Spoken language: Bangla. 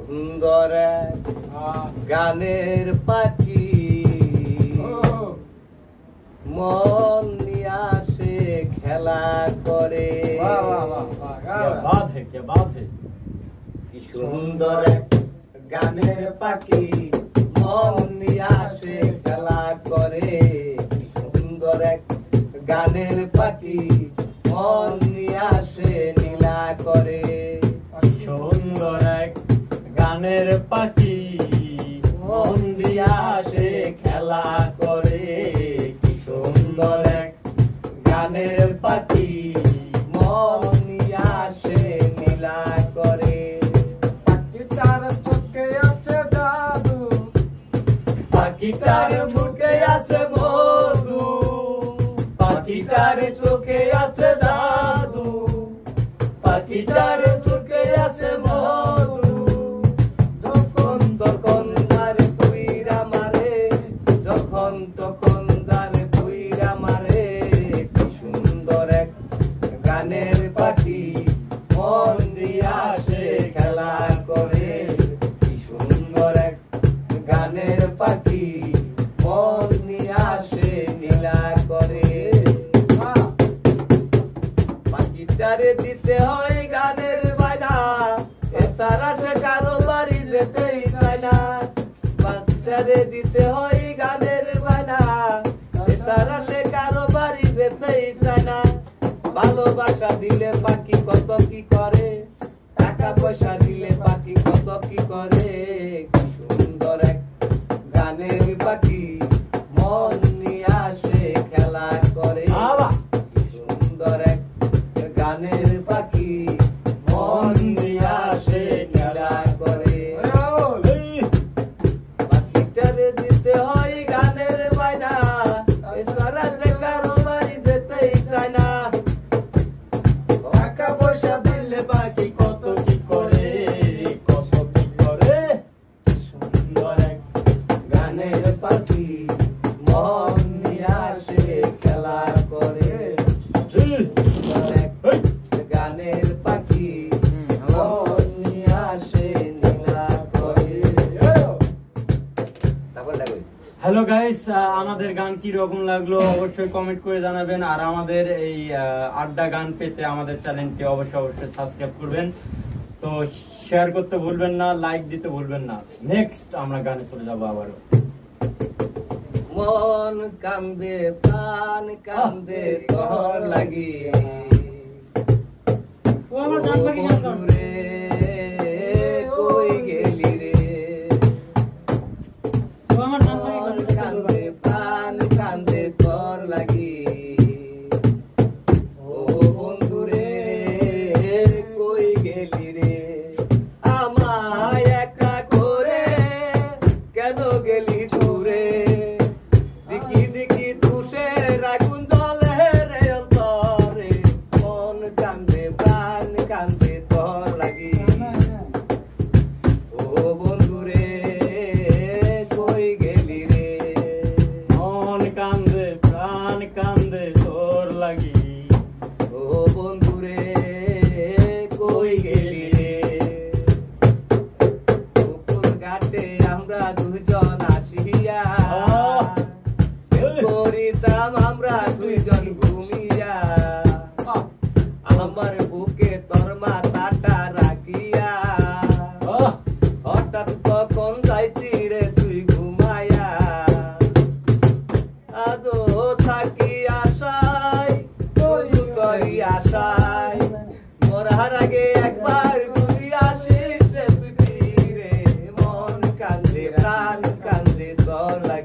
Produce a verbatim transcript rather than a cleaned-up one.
সুন্দর গানের পাখি মন নিয়ে আসে খেলা করে। কি সুন্দর গানের পাখি মন নিয়ে আসে খেলা করে। কি সুন্দর এক গানের পাখি মন নিয়ে আসে নীলা করে। সুন্দর এক গানের পাখি মন দিয়ে আসে খেলা করে। কি সুন্দর এক গানের পাখি মন নিয়ে আসে নীলা করে। পাখিটার চোখে আছে জাদু, পাখিটার মুখে আছে মধু, পাখিটার চোখে আছে জাদু, পাখিটার চোখে আছে মধু। যখন তখন তার পুইরা মারে, যখন তখন তার পুইরা মারে। কি সুন্দর এক গানের পাখি মন দিয়ে আসে খেলা করে। কি সুন্দর এক গানের পাখি মন নিয়ে আসে নীলা করে। পাখিটারে দিতে হয় গানের বায়না, এছাড়া সে কারো বাড়ি যেতেই চায় না। পাখিটারে দিতে হয় গানের বায়না, এছাড়া সে কারো বাড়ি যেতেই চায় না। ভালোবাসা দিলে পাখি কত কি করে, টাকা পয়সা দিলে পাখি কত কি করে। কি সুন্দর এক গানের পাখি মন নিয়ে আসে খেলা করে। কি সুন্দর এক গানের পাখি মন নিয়ে আসে খেলা করে। পাখিটারে দিতে হয় গানের বায়না, এছাড়া যে কারো বাড়ি যেতেই চায় না। টাকা পয়সা দিলে পাখি কত কি করে, কত কি করে। সুন্দর এক গানের পাখি মন নিয়ে আসে খেলা করে। সুন্দর এক গানের পাখি মন নিয়ে আসে নীলা করে। তারপর লাগবে। হ্যালো গাইস, আমাদের গান কি রকম লাগলো অবশ্যই কমেন্ট করে জানাবেন। আর আমাদের এই আহ, আড্ডা গান পেতে আমাদের চ্যানেলটি অবশ্যই অবশ্যই সাবস্ক্রাইব করবেন। তো শেয়ার করতে ভুলবেন না, লাইক দিতে ভুলবেন না। নেক্সট আমরা গানে চলে যাবো আবারও। মন কান্দে প্রাণ কান্দে তোর লাগি, ও আমার গান লাগি গান গান। রে কই গেলি রে। ও আমার গান লাগি গান মন গান। কান্দে প্রাণ কান্দে তোর লাগি, ও বন্ধু রে কই গেলি রে। আমায় একা করে কেন গেলি ছুড়ে, দিকি দিকি তুষের আগুন জ্বলে রে অন্তরে। মন কান্দে প্রাণ কান্দে তোর লাগি, ও বন্ধু রে কই গেলি রে। মন কান্দে প্রাণ কান্দে তোর লাগি, ও বন্ধু রে কই গেলি রে। পুকুর ঘাটে আমরা দুজন আসিয়া করিতাম আমরা দুইজন ঘুমিয়া। আমার বুকে তোর মাথাটা রাখিয়া, হঠাৎ কখন যাইতি রে তুই ঘুমায়া। আদো থাকি আশায় তবু তোরই আশায়, মরার আগে একবার ঘুরি আসিস রে তুই রে। মন কান্দে প্রাণ কান্দে তোর